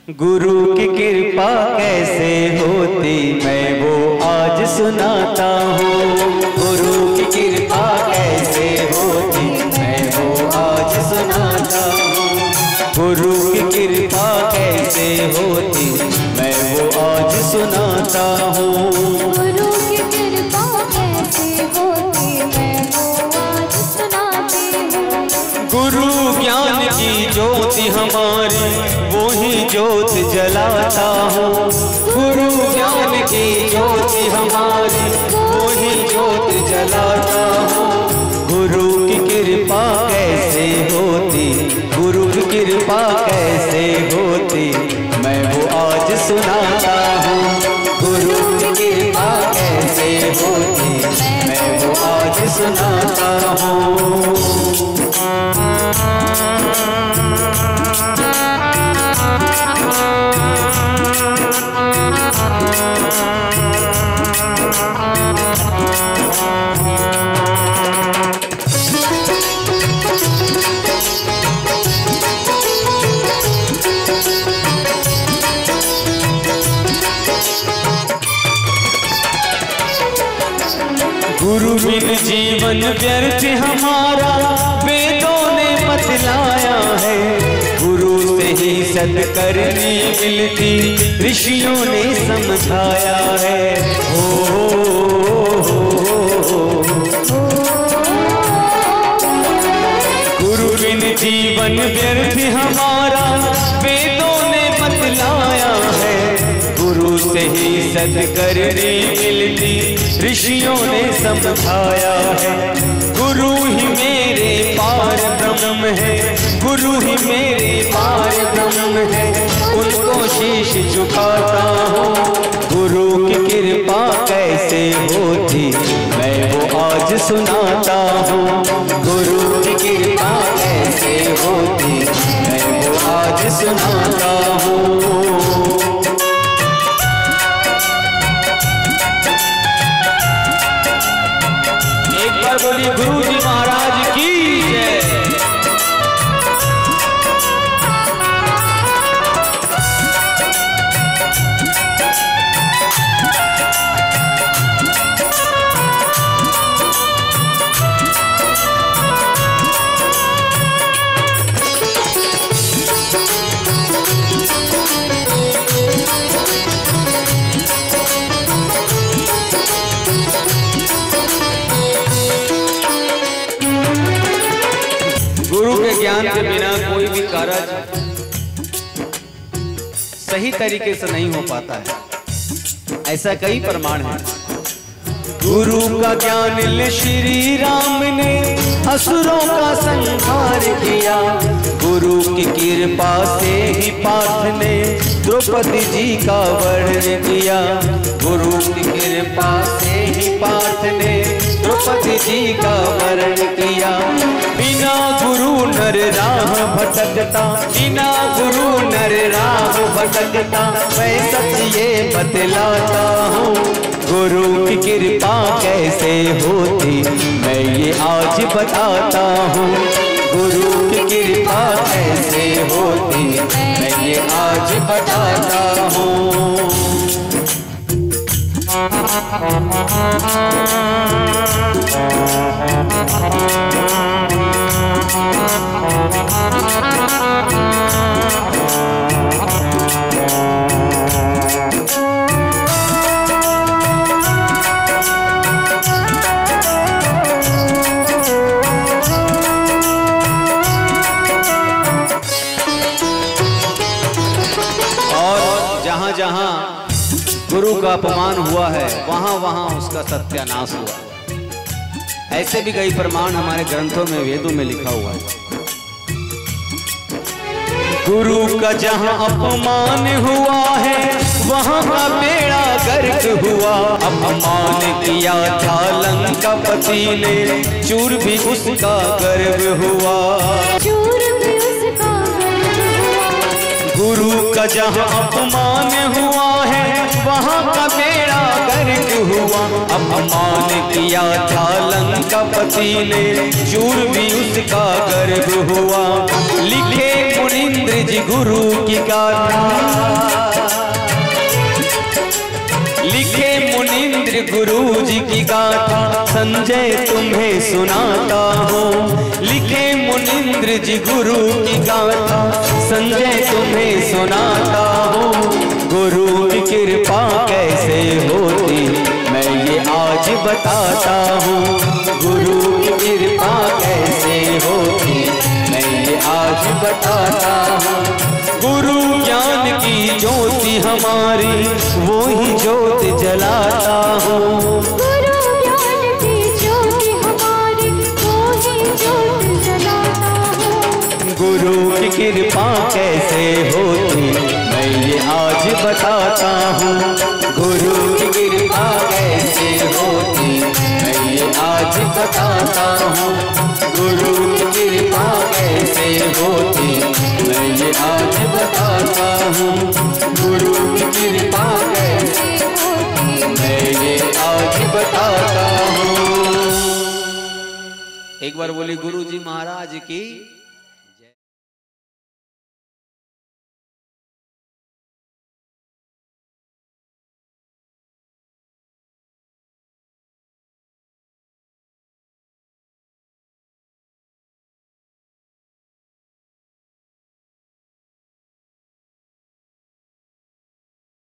गुरु की कृपा कैसे होती मैं वो आज सुनाता हूँ। गुरु की कृपा कैसे होती मैं वो आज सुनाता हूँ। गुरु की कृपा कैसे होती मैं वो आज सुनाता हूँ। गुरु की कृपा कैसे होती मैं वो आज सुनाती हूँ। गुरु ज्ञान की ज्योति हमारी वो ही ज्योत जलाता हूँ। गुरु ज्ञान की ज्योति हमारी वो ही ज्योत जलाता हूँ। गुरु की कृपा कैसे होती, गुरु की कृपा कैसे होती मैं वो आज सुनाता हूँ। गुरु की कृपा कैसे होती मैं वो आज सुनाता हूँ। गुरु बिन जीवन व्यर्थ हमारा वेदों ने बतलाया है। गुरु से ही सत्कर्मी मिलती ऋषियों ने समझाया है। गुरु बिन जीवन व्यर्थ हमारा वेदों ने बतलाया है। गुरु से ही सत्कर्मी मिलती ऋषियों ने समझाया है। गुरु ही मेरे पार ब्रह्म है, गुरु ही मेरे पार ब्रह्म है, उनको शीश झुकाता हूँ। गुरु की कृपा कैसे होती मैं वो आज सुनाता हूँ। गुरु की कृपा कैसे होती मैं वो आज सुनाता हूँ। बोलिए गुरु जी महाराज की जय। गुरु के ज्ञान के बिना कोई भी कार्य सही तरीके से नहीं हो पाता है। ऐसा कई प्रमाण है। गुरु का ज्ञान ले श्री राम ने असुरों का संहार किया। गुरु की कृपा से ही पार्थ ने द्रौपदी जी का वर्ण किया। गुरु की कृपा से ही पार्थ ने द्रौपदी जी का वर्ण किया। बिना गुरु नर राह भटकता, बिना गुरु नर राह भटकता, मैं सच ये बतलाता हूँ। गुरु की कृपा कैसे होती मैं ये आज बताता हूँ। गुरु की कृपा कैसे होती मैं ये आज बताता हूँ। जहाँ गुरु का अपमान हुआ है वहां वहां उसका सत्यानाश हुआ। ऐसे भी कई प्रमाण हमारे ग्रंथों में वेदों में लिखा हुआ है। गुरु का जहां अपमान हुआ है वहां का बेड़ा गर्क हुआ। अपमान किया था लंकापति ने, चूर भी उसका गर्व हुआ। गुरु का जहाँ अपमान हुआ है वहाँ का बेड़ा गर्क हुआ। अपमान किया था लंकापति ने, चूर भी उसका गर्व हुआ। लिखे मुनींद्र जी गुरु की गाथा, लिखे मुनींद्र गुरु जी की गाथा, संजय तुम्हें सुनाता हूँ। लिखे मुनींद्र जी गुरु की गाथा, संजय तुम्हें सुनाता हूँ। गुरु की कृपा कैसे होती मैं ये आज बताता हूँ। गुरु की कृपा कैसे होती मैं ये आज बताता हूँ। गुरु ज्ञान की ज्योति हमारी वो ही ज्योत जलाता हूँ। गुरु ज्ञान की ज्योति हमारी वो ही ज्योत जलाता हूँ। गुरु की कृपा कैसे होती मैं ये आज बताता हूँ। गुरु की कृपा कैसे होती मैं ये आज बताता हूँ। गुरु की कृपा कैसे होती मैं ये आज बताता हूँ। गुरु की कृपा कैसे होती मैं ये आज बताता हूँ। एक बार बोली गुरु जी महाराज की।